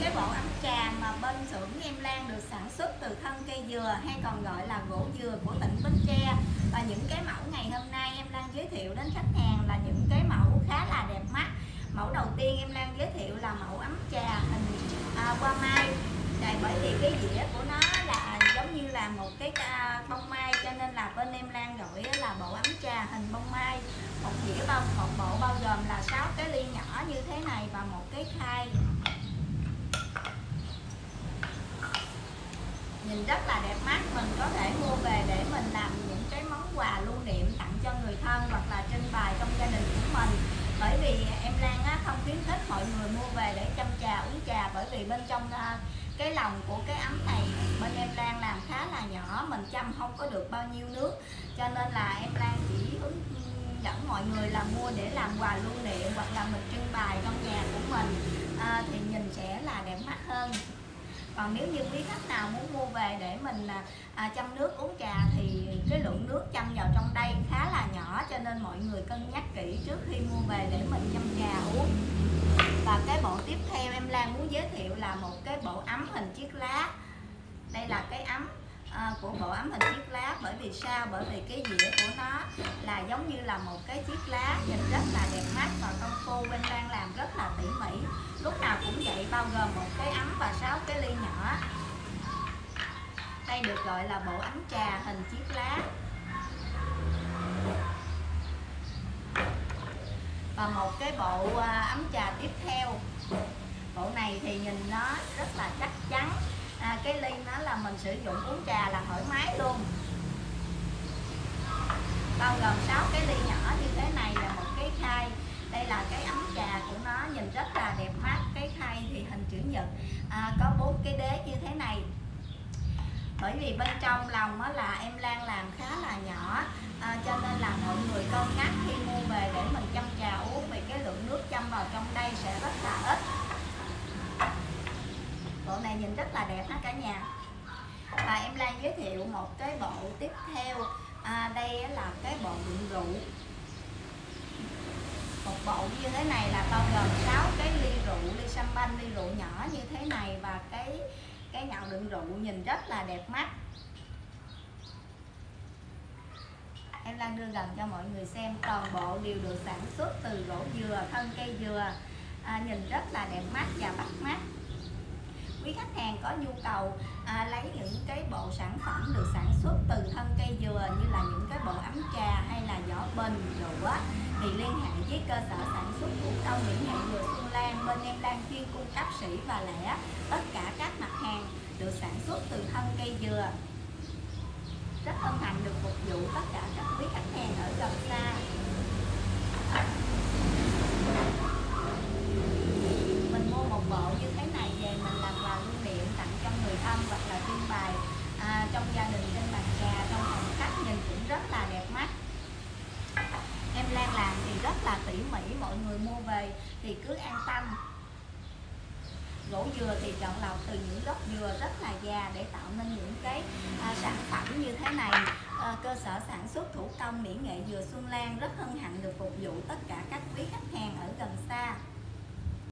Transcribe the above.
cái bộ ấm trà mà bên xưởng Em Lan được sản xuất từ thân cây dừa hay còn gọi là gỗ dừa của tỉnh Bến Tre. Và những cái mẫu ngày hôm nay Em Lan giới thiệu đến khách hàng là những cái mẫu khá là đẹp mắt. Mẫu đầu tiên Em Lan giới thiệu là mẫu ấm trà hình hoa mai. Bởi vì cái dĩa của nó là giống như là một cái bông mai, cho nên là bên Em Lan gọi là bộ ấm trà hình bông mai. Một bộ bao gồm là 6 cái ly nhỏ như thế này và một cái khay. Nhìn rất là đẹp mắt, mình có thể mua về để mình làm những cái món quà lưu niệm tặng cho người thân hoặc là trưng bày trong gia đình của mình. Bởi vì Em Lan không khuyến khích mọi người mua về để chăm trà uống trà, bởi vì bên trong cái lòng của cái ấm này bên Em Lan làm khá là nhỏ, mình chăm không có được bao nhiêu nước, cho nên là Em Lan chỉ hướng dẫn mọi người là mua để làm quà lưu niệm hoặc là mình trưng bày trong nhà của mình thì nhìn sẽ là đẹp mắt hơn. Còn nếu như quý khách nào muốn mua về để mình chăm nước uống trà thì cái lượng nước chăm vào trong đây khá là nhỏ, cho nên mọi người cân nhắc kỹ trước khi mua về để mình chăm trà uống. Và cái bộ tiếp theo Em Lan muốn giới thiệu là một cái bộ ấm hình chiếc lá. Đây là cái ấm của bộ ấm hình chiếc lá. Bởi vì sao? Bởi vì cái dĩa của nó là giống như là một cái chiếc lá, nhìn rất là đẹp mắt và công phu Em Lan làm rất là tỉ mỉ. Lúc nào cũng vậy, bao gồm một cái ấm và 6 cái ly nhỏ. Đây được gọi là bộ ấm trà hình chiếc lá. Và một cái bộ ấm trà tiếp theo. Bộ này thì nhìn nó rất là chắc chắn. Cái ly nó là mình sử dụng uống trà là thoải mái luôn. Bao gồm 6 cái ly nhỏ như thế này và một cái khay. Đây là cái ấm trà của nó, nhìn rất là đẹp mắt. Cái khay thì hình chữ nhật, có 4 cái đế như thế này. Bởi vì bên trong lòng là Em Lan làm khá là nhỏ, cho nên là mọi người cân nhắc khi mua về để mình chăm trà uống, vì cái lượng nước chăm vào trong đây sẽ rất là ít. Bộ này nhìn rất là đẹp hết cả nhà. Và Em Lan giới thiệu một cái bộ tiếp theo. Đây là cái bộ đựng rượu. Một bộ như thế này là bao gồm 6 cái ly rượu, ly champagne, ly rượu nhỏ như thế này. Và cái nhạo đựng rượu nhìn rất là đẹp mắt. Em Lan đưa gần cho mọi người xem. Toàn bộ đều được sản xuất từ gỗ dừa, thân cây dừa, nhìn rất là đẹp mắt và bắt mắt. Quý khách hàng có nhu cầu lấy những cái bộ sản phẩm được sản xuất từ thân cây dừa như là những cái bộ ấm trà hay là vỏ bình, rượu thì liên hệ với cơ sở sản xuất thủ công mỹ nghệ dừa Xuân Lan. Bên Em Lan chuyên cung cấp sỉ và lẻ tất cả các mặt hàng được sản xuất từ thân cây dừa. Rất hân hạnh được phục vụ tất cả các quý khách hàng ở gần xa. Mình mua một bộ như thế này về mình làm quà lưu niệm tặng cho người thân hoặc là trưng bày trong gia đình trên bàn trà, trong phòng khách, nhìn cũng rất là đẹp mắt. Em Lan làm thì rất là tỉ mỉ, mọi người mua về thì cứ an tâm. Gỗ dừa thì chọn lọc từ những gốc dừa rất là già để tạo nên những cái sản phẩm như thế này. Cơ sở sản xuất thủ công mỹ nghệ dừa Xuân Lan rất hân hạnh được phục vụ tất cả các quý khách hàng ở gần xa.